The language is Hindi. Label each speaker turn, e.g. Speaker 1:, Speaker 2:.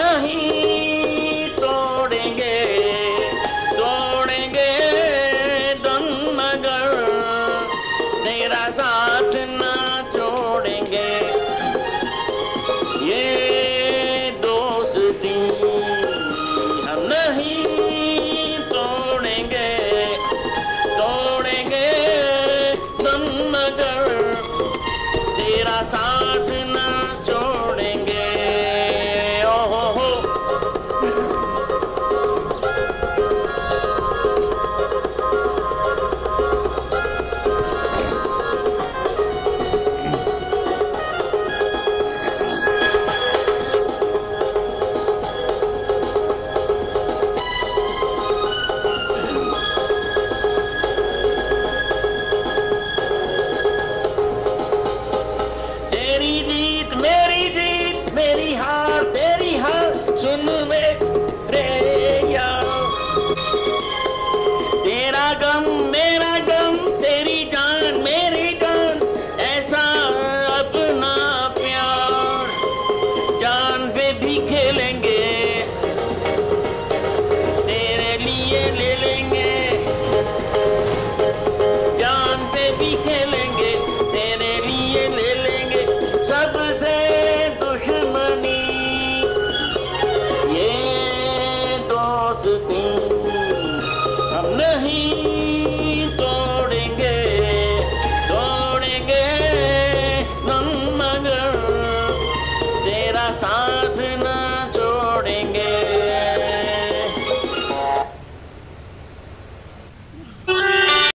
Speaker 1: नहीं तोड़ेंगे, तोड़ेंगे दम मगर तेरा साथ ना छोड़ेंगे। ये दोस्ती हम नहीं तोड़ेंगे, तोड़ेंगे दम मगर तेरा साथ ना छोड़ेंगे। ओ हो। तेरी जीत मेरी हार तेरी हार, सुन मेरे यार। तेरा गम मेरा गम, तेरी जान मेरी जान, ऐसा अपना प्यार। जान पे भी खेलेंगे, तेरे लिए ले लेंगे, जान पे भी खेलेंगे।